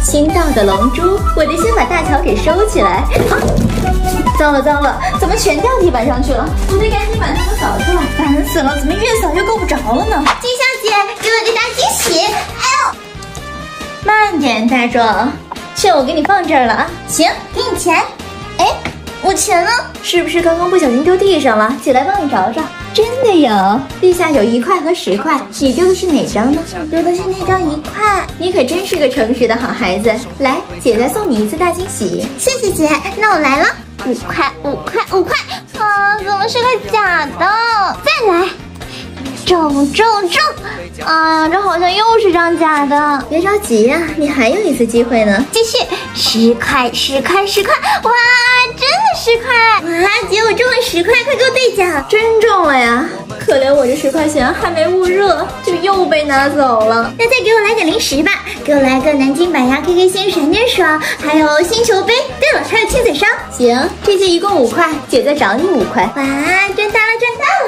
新到的龙珠，我得先把大乔给收起来。啊，糟了糟了，怎么全掉地板上去了？我得赶紧把它们扫出来，烦死了，怎么越扫越够不着了呢？ 金小姐，给我个大惊喜！哎呦， 慢点，大壮，券我给你放这儿了啊。 行，给你钱。哎，我钱呢？ 是不是刚刚不小心丢地上了？姐来帮你找找。真的有，地下有1块和10块，你丢的是哪张呢？ 丢的是那张1块。 你可真是个诚实的好孩子。来，姐再送你一次大惊喜。 谢谢姐，那我来了。5块，5块，5块啊！怎么是个假的？再来，中！哎呀，这好像又是张假的。 别着急呀，你还有一次机会呢。 继续，10块，10块，10块！哇，真的10块！哇，姐，我中了10块，快给我兑奖！ 真中了呀！可怜我这10块钱还没焐热，就又被拿走了。 那再给我来点零食吧，给我来个南京板牙 KK 星闪电爽，还有星球杯。对了，还有亲嘴烧。 行，这些一共5块，姐再找你5块。 哇，赚大了！